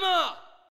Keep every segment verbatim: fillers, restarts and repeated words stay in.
يلا.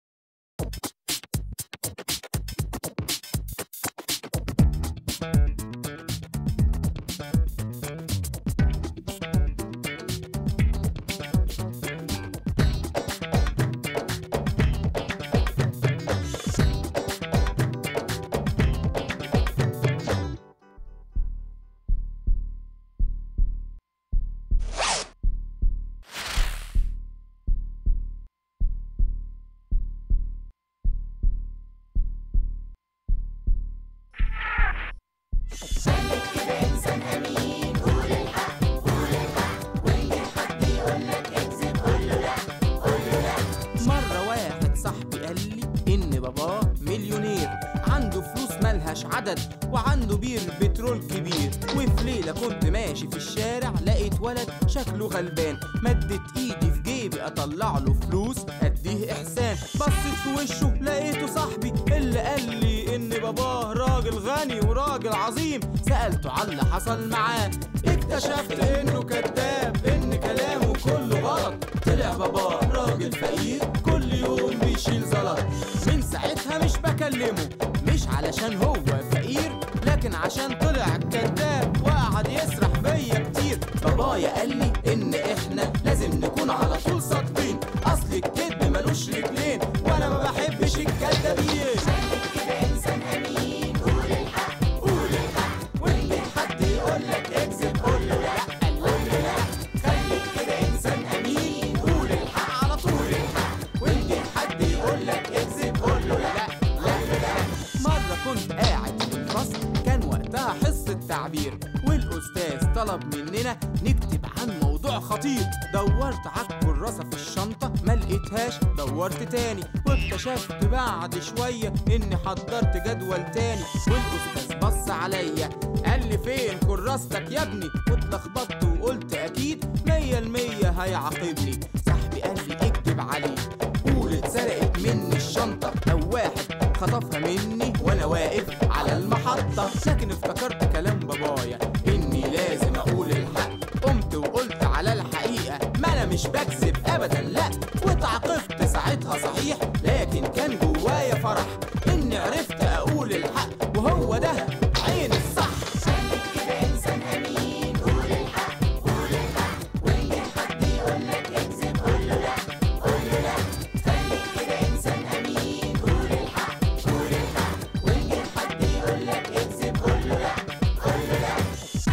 عدد وعنده بير بترول كبير. وفي ليلة كنت ماشي في الشارع لقيت ولد شكله غلبان، مدت ايدي في جيبي اطلع له فلوس اديه احسان. بصيت في وشه لقيته صاحبي اللي قال لي ان باباه راجل غني وراجل عظيم. سألته على اللي حصل معاه اكتشفت انه كذاب، ان كلامه كله غلط. طلع باباه راجل فقير كل يوم بيشيل زلط. من ساعتها مش بكلمه، مش علشان هو فقير لكن عشان طلع كذاب وقعد يسرح بيا كتير. بابايا قال لي ان احنا لازم نكون على طول صادقين، اصل الكذب ملوش رجلين وانا ما بحبش الكدابين. خليك كده انسان امين، قول الحق قول الحق، وان جه حد يقول لك اكذب قول له لا قول له لا. خليك كده انسان امين، قول الحق على طول الحق، وان جه حد يقول لك اكذب قول له لا لا لا. مرة كنت قاعد في الفصل كان وقتها حصة تعبير، والأستاذ طلب مننا نكتب عن موضوع خطير. دورت على الكراسة في الشنطة ما لقيتهاش، دورت تاني واكتشفت بعد شوية إني حضرت جدول تاني. والأستاذ بص عليا قال لي فين كراستك يا ابني؟ واتلخبطت وقلت أكيد مية المية هيعاقبني. صاحبي قال لي اكتب عليه، قول اتسرقت مني الشنطة أو واحد خطفها مني وانا واقف على المحطة. لكن افتكرت كلام بابايا اني لازم اقول الحق، قمت وقلت على الحقيقة ما انا مش بكذب ابدا لا. واتعاقبت ساعتها صحيح لكن كان جوايا فرح اني عرفت اقول الحق، وهو ده عين الصح. خليك كده انسان امين، قول الحق قول الحق، وان جه حد يقول لك اكذب قول له لا قول له لا. خليك كده انسان امين، قول الحق قول الحق، وان جه حد يقول لك اكذب قول له لا قول له لا.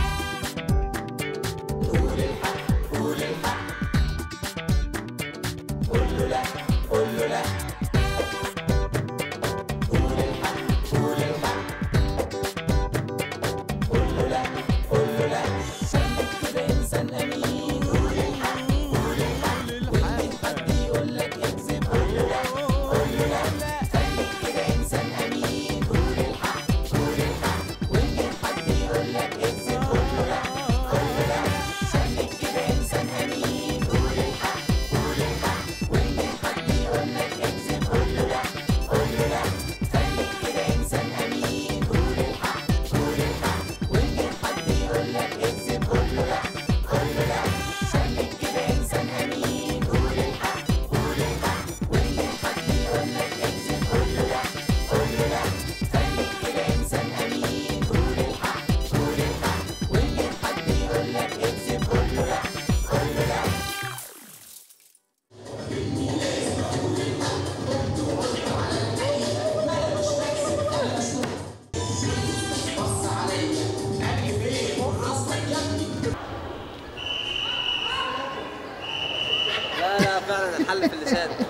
قول الحق قول الحق، قول له لا قول له لا. قول الحق قول الحق، قول له لا قول له لا. خليك كده انسان امين، قول الحق قول الحق، وان جه حد يقول لك اكذب قول له لا قول له لا. خليك كده انسان امين، قول الحق قول الحق، وان جه حد يقول لك اكذب قول له لا قول له لا. خليك كده انسان امين، قول الحق قول الحق، وان جه حد يقول لك اكذب قول له لا قول له لا. خليك كده انسان امين، قول الحق قول الحق، وان جه حد يقول لك اكذب قول له لا قول له لا. خليك كده انسان امين، قول الحق قول الحق، وان جه حد يقول لك اكذب قول له لا قول له لا. خليك كده انسان امين، قول الحق قول الحق، وان جه حد يقول لك اكذب قول له لا قول له لا. لا لا فعلا الحل في اللسان.